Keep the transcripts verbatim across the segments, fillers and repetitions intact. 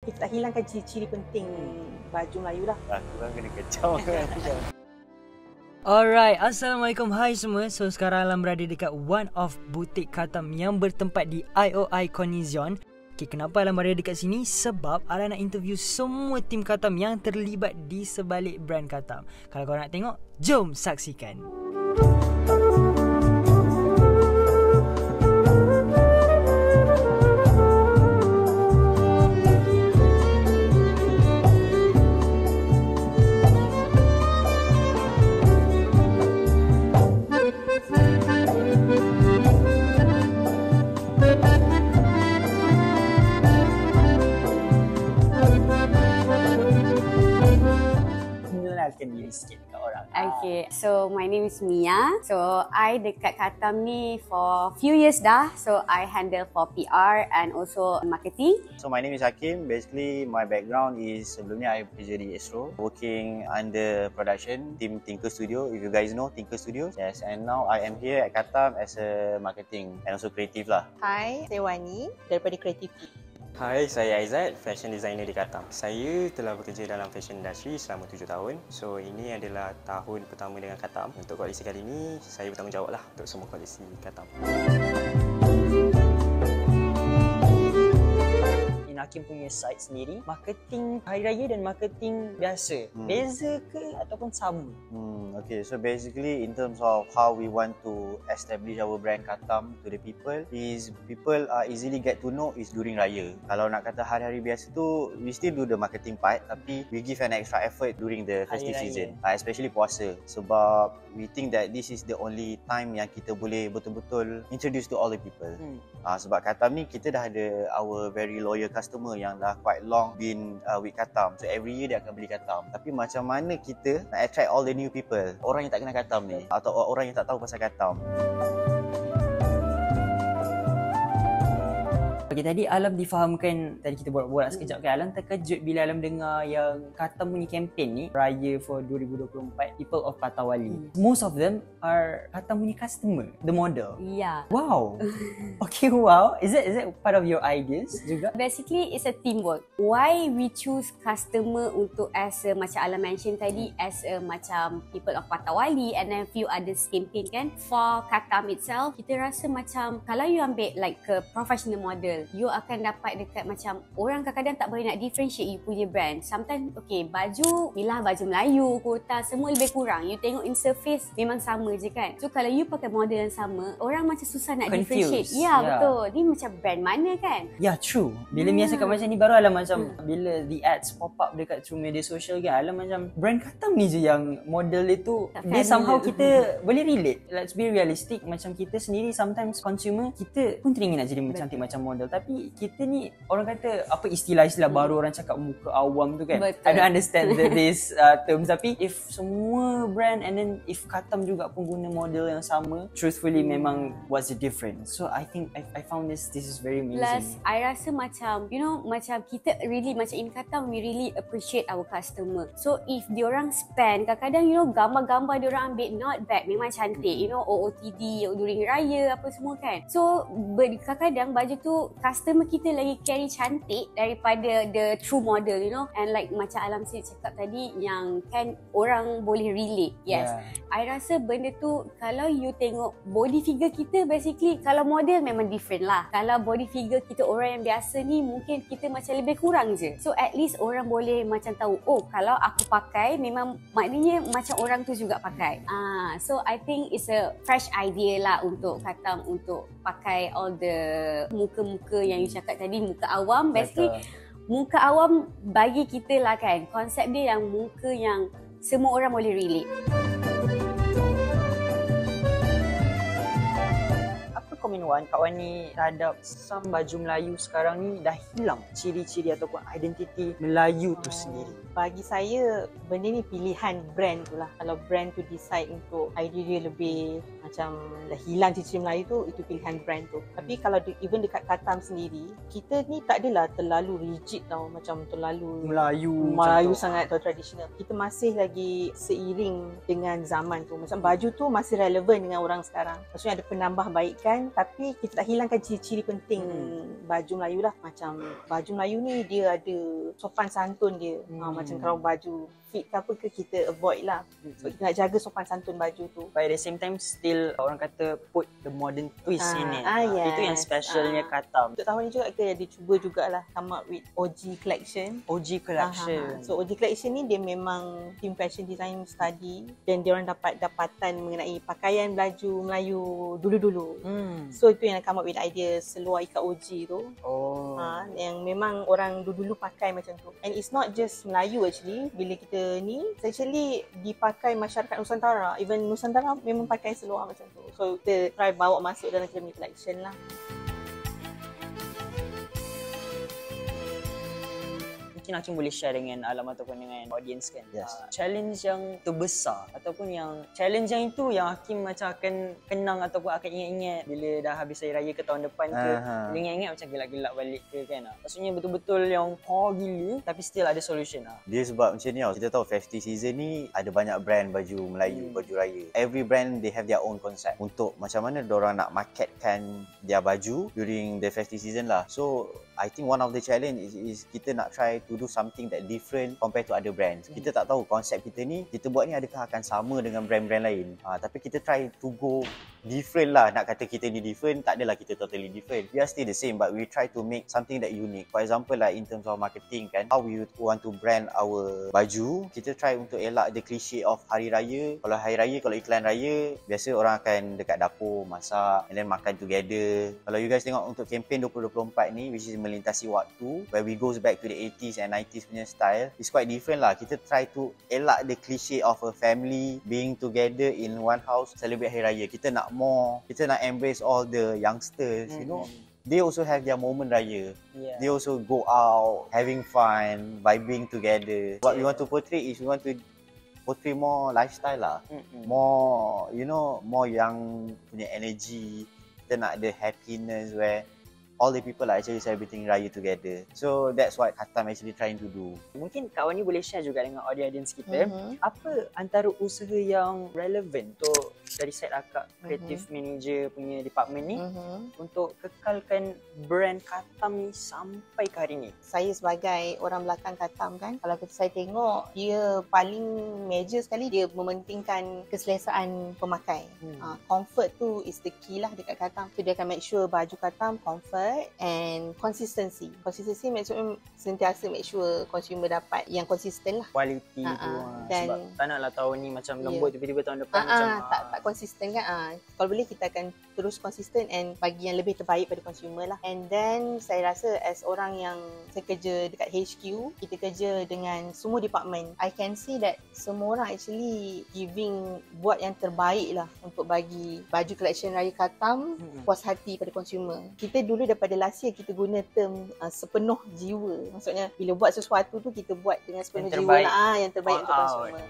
kita tak hilangkan ciri-ciri penting baju Melayu lah. Aku kan kena kecau kan. Alright, Assalamualaikum, hai semua. So sekarang Alam berada dekat one of butik Katam yang bertempat di I O I Konizion. Okay, kenapa Alam berada dekat sini? Sebab Alam nak interview semua tim Katam yang terlibat di sebalik brand Katam. Kalau korang nak tengok, jom saksikan. Kenalkan diri sikit dekat orang. Okay, so my name is Mia. So I dekat Katam ni for few years dah. So I handle for P R and also marketing. So my name is Hakim. Basically my background is sebelumnya I kerja di Astro, working under production team Tinker Studio. If you guys know Tinker Studio. Yes, and now I am here at Katam as a marketing and also creative lah. Hai, saya Wani daripada Creative. Hai, saya Aizat, fashion designer di Katam. Saya telah bekerja dalam fashion industry selama tujuh tahun. So, ini adalah tahun pertama dengan Katam. Untuk koleksi kali ini, saya bertanggungjawab lah untuk semua koleksi Katam. Hakim punya site sendiri, marketing hari raya dan marketing biasa. Hmm. Beza ke ataupun sama? Hmm, okay, so basically in terms of how we want to establish our brand Katam to the people is people uh, easily get to know is during raya. Kalau nak kata hari-hari biasa tu, we still do the marketing part tapi we give an extra effort during the festive season, uh, especially puasa. Sebab we think that this is the only time yang kita boleh betul-betul introduce to all the people. Hmm. Uh, sebab Katam ni kita dah ada our very loyal customer yang dah quite long been uh, with Katam. So every year dia akan beli Katam. Tapi macam mana kita nak attract all the new people, orang yang tak kenal Katam ni atau orang yang tak tahu pasal Katam. Okay, tadi Alam difahamkan, tadi kita borak-borak sekejap kan, Alam terkejut bila Alam dengar yang Katam punya campaign ni, Raya for dua ribu dua puluh empat, People of Patawali. Hmm. Most of them are Katam punya customer, the model. Yeah. Wow. Okay, wow. Is that is that part of your ideas juga? Basically, it's a teamwork. Why we choose customer untuk as a, macam Alam mention tadi, as a macam People of Patawali and then few others campaign kan. For Katam itself, kita rasa macam kalau you ambil like a professional model, you akan dapat dekat macam orang kadang-kadang tak boleh nak differentiate you punya brand. Sometimes, okay, baju, bilah baju Melayu, kurta, semua lebih kurang. You tengok in surface, memang sama je kan. So, kalau you pakai model yang sama, orang macam susah nak confused. Differentiate. Ya, yeah, yeah. Betul. Ni macam brand mana kan? Ya, yeah, true. Bila Mia cakap macam ni, baru Alam macam, hmm. bila the ads pop up dekat through media social kan, Alam macam, brand Katam ni je yang model itu, tak dia somehow kita boleh relate. Let's be realistic. Macam kita sendiri, sometimes consumer, kita pun teringin nak jadi cantik macam model. Tapi kita ni orang kata apa istilah-istilah hmm. baru orang cakap muka awam tu kan. Betul. I don't understand the, this uh, terms. Tapi if semua brand and then if Katam juga pun guna model yang sama, truthfully hmm. memang what's the difference? So I think I, I found this this is very amazing. Plus I rasa macam you know macam kita really macam in Katam we really appreciate our customer. So if diorang spend kadang-kadang you know gambar-gambar diorang ambil not bad, memang cantik, you know O O T D during raya apa semua kan. So kadang-kadang baju tu customer kita lagi carry cantik daripada the true model, you know. And like macam Alam Sid cakap tadi yang kan orang boleh relate. Yes. Yeah. I rasa benda tu kalau you tengok body figure kita basically kalau model memang different lah. Kalau body figure kita orang yang biasa ni mungkin kita macam lebih kurang je. So at least orang boleh macam tahu oh kalau aku pakai memang maknanya macam orang tu juga pakai. Ah, so I think it's a fresh idea lah untuk Katam untuk pakai all the muka-muka yang you cakap tadi, muka awam. Basically muka awam bagi kita lah kan, konsep dia yang muka yang semua orang boleh relate. Apa komen Wan, Kak Wani terhadap some baju Melayu sekarang ni dah hilang ciri-ciri ataupun identiti Melayu tu sendiri? Bagi saya, benda ni pilihan brand tu lah. Kalau brand tu decide untuk idea dia lebih macam dah hilang ciri-ciri Melayu tu, itu pilihan brand tu. Tapi kalau de, even dekat Katam sendiri, kita ni tak adalah terlalu rigid tau, macam terlalu Melayu Melayu sangat atau tradisional. Kita masih lagi seiring dengan zaman tu. Macam baju tu masih relevan dengan orang sekarang. Maksudnya ada penambahbaikan tapi kita tak hilangkan ciri-ciri penting hmm. baju Melayu lah. Macam baju Melayu ni dia ada sopan santun dia. Hmm. Ha, macam kalau baju fit ke apa ke kita avoid lah. So kita nak jaga sopan santun baju tu. But at the same time still orang kata put the modern twist Ah, in it. ah, Ah, yes. Itu yang specialnya Ah. Katam. Untuk tahun ni juga kita ada cuba jugalah come up with O G collection. O G collection. Ah, ah, ah. So O G collection ni dia memang team fashion design study dan dia orang dapat dapatan mengenai pakaian baju Melayu dulu-dulu. Hmm. So itu yang come up with idea seluar ikat O G tu. Oh. Ha, yang memang orang dulu-dulu pakai macam tu. And it's not just Melayu actually. Bila kita ni, actually dipakai masyarakat Nusantara. Even Nusantara memang pakai seluar macam tu. So kita try bawa masuk dalam Academy Collection lah. Mungkin Hakim boleh share dengan alam ataupun dengan audience kan. Yes. Uh, challenge yang terbesar ataupun yang challenge yang itu yang Hakim macam akan kenang ataupun akan ingat-ingat bila dah habis hari raya ke tahun depan ke. Aha. Bila ingat-ingat macam gelak-gelak balik ke kan. Maksudnya betul-betul yang core gila tapi still ada solution lah. Dia sebab macam ni tau, kita tahu festive season ni ada banyak brand baju Melayu, Hmm. baju raya. Every brand they have their own concept untuk macam mana diorang nak marketkan their baju during the festive season lah. So I think one of the challenge is, is kita nak try to do something that different compared to other brands. Hmm. Kita tak tahu konsep kita ni, kita buat ni adakah akan sama dengan brand-brand lain. Ha, tapi kita try to go different lah. Nak kata kita ni different, tak adalah kita totally different. We are still the same but we try to make something that unique. For example like in terms of marketing kan, how we want to brand our baju, kita try untuk elak the cliche of hari raya. Kalau hari raya, kalau iklan raya, biasa orang akan dekat dapur, masak and then makan together. Kalau you guys tengok untuk campaign dua puluh dua puluh empat ni, which is melintasi waktu, where we goes back to the eighties and nineties punya style, it's quite different lah. Kita try to elak the cliche of a family being together in one house celebrate hari raya. Kita nak more, kita nak embrace all the youngsters, you know. They also have their moment raya. Yeah. They also go out, having fun, vibing together. What we want to portray is we want to portray more lifestyle lah. Mm-mm. More, you know, more young punya energy. Kita nak ada happiness where all the people are actually celebrating raya together. So that's what Katam actually trying to do. Mungkin kawan ni boleh share juga dengan audience kita. Mhm. Apa antara usaha yang relevan untuk dari side akak creative Mhm. manager punya department ni Mm-hmm. untuk kekalkan brand Katam ni sampai ke hari ni? Saya sebagai orang belakang Katam kan, kalau kita saya tengok dia paling major sekali dia mementingkan keselesaan pemakai. Hmm. Uh, comfort tu is the key lah dekat Katam. So dia akan make sure baju Katam comfort and consistency. Consistency maksudnya sentiasa make sure consumer dapat yang konsisten lah. Quality Ah, tu ah. ah. Dan- sebab tak naklah tahun ni macam Ya. lembut tiba-tiba tahun depan Ah, macam ah, tak tak konsisten kan. Ah, kalau boleh kita akan terus konsisten and bagi yang lebih terbaik pada consumer lah. And then saya rasa as orang yang saya kerja dekat H Q, kita kerja dengan semua department. I can see that semua orang actually giving buat yang terbaik lah untuk bagi baju collection Raya Katam Mm-mm. puas hati pada consumer. Kita dulu daripada last year kita guna term uh, sepenuh jiwa. Maksudnya bila buat sesuatu tu kita buat dengan sepenuh Yang jiwa terbaik. lah. Ah, yang terbaik All untuk out. consumer.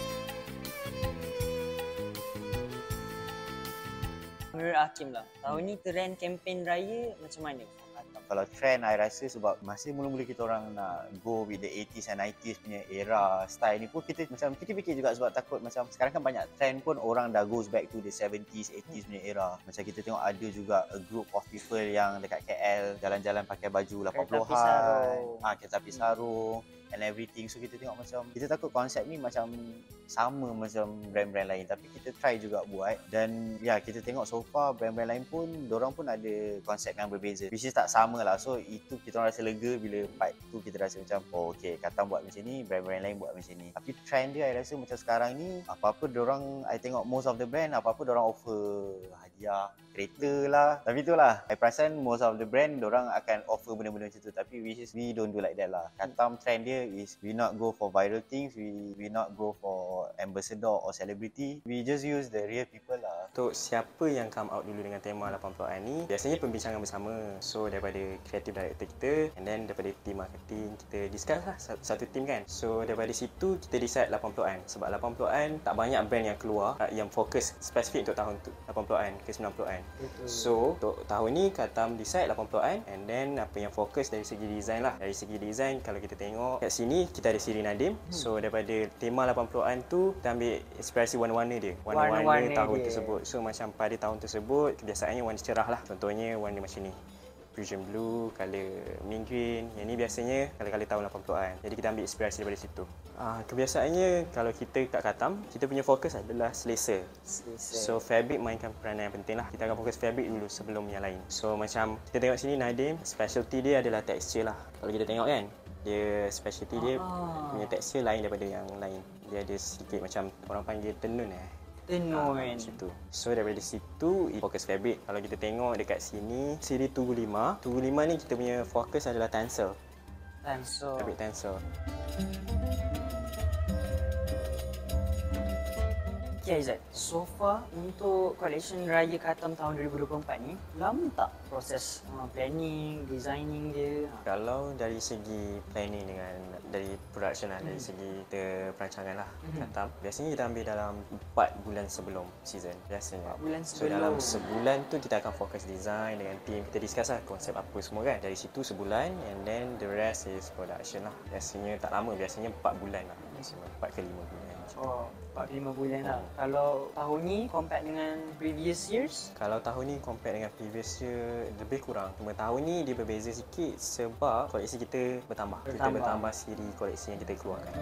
Menurut Hakim lah, tahun ni trend campaign raya macam mana? Katam? Kalau trend I rasa sebab masa mula-mula kita orang nak go with the eighties and nineties punya era style ni pun kita macam fikir-fikir juga sebab takut macam sekarang kan banyak trend pun orang dah goes back to the seventies, eighties punya era. Macam kita tengok ada juga a group of people yang dekat K L jalan-jalan pakai baju lapan Kereta api puluhan. sarung. Ah, kereta api sarung and everything. So kita tengok macam kita takut konsep ni macam sama macam brand-brand lain tapi kita try juga buat dan ya kita tengok so far brand-brand lain pun dorang pun ada konsep yang berbeza which is tak sama lah. So itu kita orang rasa lega bila part tu kita rasa macam oh okay Katam buat macam ni, brand-brand lain buat macam ni. Tapi trend dia I rasa macam sekarang ni apa-apa dorang I tengok most of the brand apa-apa dorang offer hadiah kereta lah. Tapi itulah I perasan most of the brand dorang akan offer benda-benda macam tu tapi which is we don't do like that lah. Katam trend dia is we not go for viral things, we we not go for ambassador or celebrity, we just use the real people lah. Untuk siapa yang come out dulu dengan tema lapan puluhan ni, biasanya pembincangan bersama. So daripada creative director kita and then daripada team marketing kita discuss lah satu, satu team kan. So daripada situ kita decide lapan puluhan. Sebab lapan puluhan tak banyak brand yang keluar uh, yang fokus spesifik untuk tahun tu lapan puluhan. sembilan puluhan. So untuk tahun ni Katam decide lapan puluhan, and then apa yang fokus dari segi design lah. Dari segi design kalau kita tengok kat sini kita ada Siri Nadim. Hmm. So daripada tema lapan puluhan tu kita ambil inspirasi warna-warna dia. Warna-warna, warna-warna tahun dia. tersebut. So macam pada tahun tersebut kebiasaannya warna cerah lah. Contohnya warna macam ni. Fusion Blue, colour mint green. Yang ni biasanya colour-colour tahun lapan puluhan. Jadi kita ambil inspirasi daripada situ. Ah, kebiasaannya kalau kita kat Katam, kita punya fokus adalah selesa. selesa. So fabric mainkan peranan yang penting lah. Kita akan fokus fabric dulu sebelum yang lain. So macam kita tengok sini Nadim, specialty dia adalah texture lah. Kalau kita tengok kan, dia specialty dia ah. punya texture lain daripada yang lain. Dia ada sedikit macam orang panggil tenun eh. Tenun. Ah, situ. So daripada situ fokus fabric. Kalau kita tengok dekat sini siri Tugu lima. Tugu lima ni kita punya fokus adalah tencel. Tencel. Fabric tencel. Okay Aizat, so far untuk collection Raya Katam tahun dua ribu dua puluh empat ni, lama tak proses uh, planning, designing dia? Kalau dari segi planning dengan dari production lah, hmm. dari segi kita perancangan lah hmm. Katam, biasanya kita ambil dalam empat bulan sebelum season biasanya. empat bulan sebelum. So dalam sebulan tu kita akan fokus design dengan team, kita discuss lah konsep apa semua kan. Dari situ sebulan, and then the rest is production lah. Biasanya tak lama, biasanya empat bulan lah. Biasanya empat ke lima bulan. Oh, empat lima bulan lah. Hmm. Kalau tahun ni compare dengan previous years? Kalau tahun ni compare dengan previous year lebih kurang. Cuma tahun ni dia berbeza sikit sebab koleksi kita bertambah. bertambah. Kita bertambah siri koleksi yang kita keluarkan.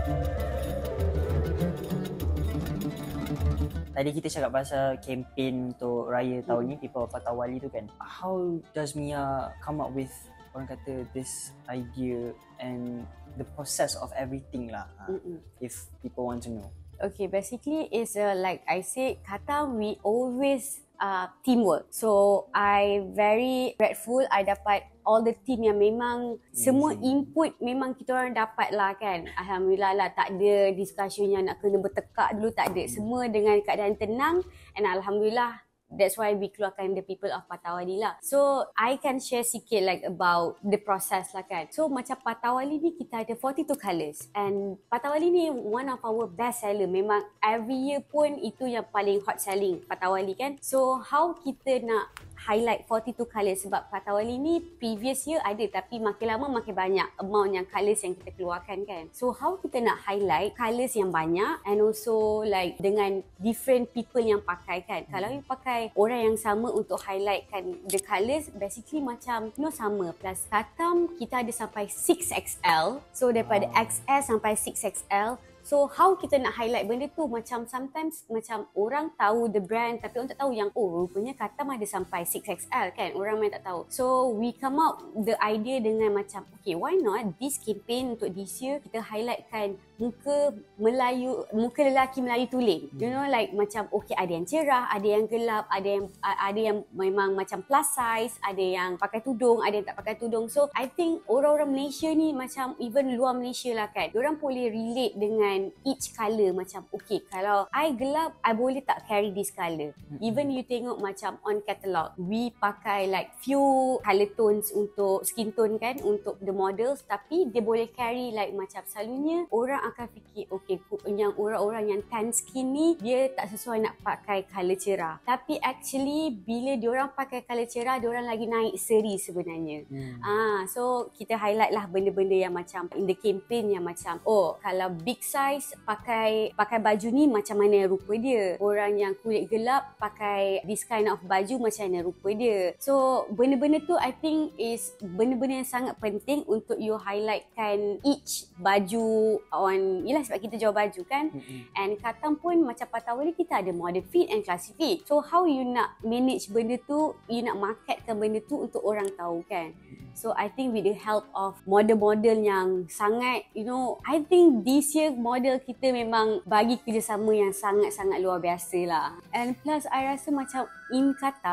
Tadi kita cakap pasal kempen untuk Raya tahun hmm. ni, People of Patawali tu kan. How does Mia come up with, orang kata, this idea and the process of everything lah, mm-hmm. if people want to know? Okay, basically it's uh, like I said, Katam we always uh, teamwork. So I very grateful I dapat all the team yang memang mm-hmm. semua input memang kita orang dapat lah kan. Alhamdulillah lah, tak ada discussion yang nak kena bertekak dulu, tak ada. Semua dengan keadaan tenang, and Alhamdulillah that's why we keluarkan the People of Patawali lah. So I can share sikit like about the process lah kan. So macam Patawali ni kita ada forty-two colours, and Patawali ni one of our best seller. Memang every year pun itu yang paling hot selling Patawali kan. So how kita nak highlight forty-two colours, sebab Patawali ni previous year ada tapi makin lama makin banyak amount yang colours yang kita keluarkan kan. So how kita nak highlight colours yang banyak, and also like dengan different people yang pakai kan. Hmm. Kalau you pakai orang yang sama untuk highlight kan the colours, basically macam you know sama. Plus Katam kita ada sampai six X L. So daripada oh. X S sampai six X L. So how kita nak highlight benda tu, macam sometimes macam orang tahu the brand tapi orang tak tahu yang oh rupanya Katam ada sampai six X L kan, orang main tak tahu. So we come out the idea dengan macam okay, why not this campaign untuk this year kita highlightkan muka Melayu, muka lelaki Melayu tulen. You know like macam okay, ada yang cerah, ada yang gelap, ada yang ada yang memang macam plus size, ada yang pakai tudung, ada yang tak pakai tudung. So I think orang-orang Malaysia ni macam even luar Malaysia lah kan, diorang boleh relate dengan each colour. Macam okay, kalau I gelap, I boleh tak carry this colour. Even you tengok macam on catalog, we pakai like few colour tones untuk skin tone kan, untuk the models, tapi dia boleh carry like macam selalunya orang akan fikir okay, yang orang-orang yang tan skin ni dia tak sesuai nak pakai colour cerah, tapi actually bila diorang pakai colour cerah, diorang lagi naik seri sebenarnya. hmm. Ah, so kita highlight lah benda-benda yang macam in the campaign yang macam oh, kalau big size pakai pakai baju ni macam mana rupa dia, orang yang kulit gelap pakai this kind of baju macam mana rupa dia. So benda-benda tu I think is benda-benda yang sangat penting untuk you highlightkan each baju on, yelah sebab kita jual baju kan. Mm-hmm. And Katam pun macam Patawali kita ada modern fit and classic fit. So how you nak manage benda tu, you nak marketkan benda tu untuk orang tahu kan. So I think with the help of model-model yang sangat, you know, I think this year model kita memang bagi kerjasama yang sangat-sangat luar biasa lah. And plus I rasa macam in Katam,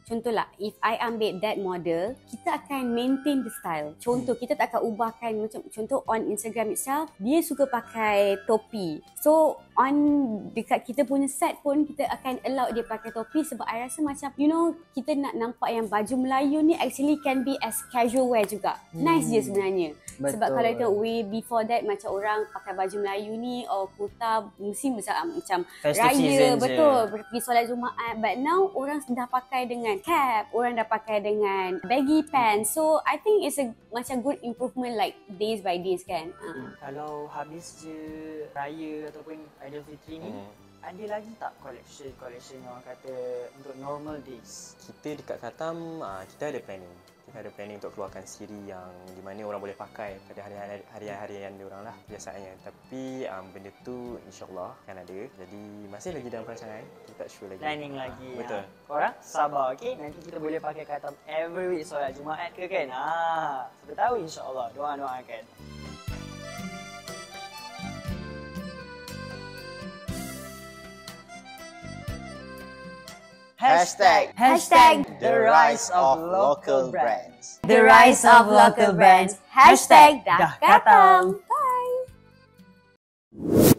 Contohlah, if I ambil that model, kita akan maintain the style. Contoh, kita tak akan ubahkan macam contoh on Instagram itself, dia suka pakai topi. So on dekat kita punya set pun kita akan allow dia pakai topi sebab I rasa macam you know kita nak nampak yang baju Melayu ni actually can be as casual wear juga. Nice je sebenarnya. Betul. Sebab kalau kita way before that macam orang pakai baju Melayu ni or kurta mesti macam macam Festive raya season je. betul pergi solat Jumaat, but now orang dah pakai dengan cap, orang dah pakai dengan baggy pants. So I think it's a macam good improvement like days by days kan. Uh. Kalau habis je raya ataupun Aidilfitri ni, Hmm. ada lagi tak collection-collection yang orang kata untuk normal days? Kita dekat Katam, uh, kita ada planning. Kita ada planning untuk keluarkan siri yang di mana orang boleh pakai pada hari-hari-harian diorang lah biasanya. Tapi um, benda tu insyaAllah akan ada. Jadi masih lagi dalam perancangan. Kita tak sure lagi. Planning lagi. Betul. Ha. Korang sabar, okey? Nanti kita boleh pakai Katam every week solat Jumaat ke kan? Ha, siapa tahu insyaAllah. Doa-doakan. Hashtag Hashtag the rise of local brands. the rise of local brands. Hashtag dah Dah katam. katam. Bye.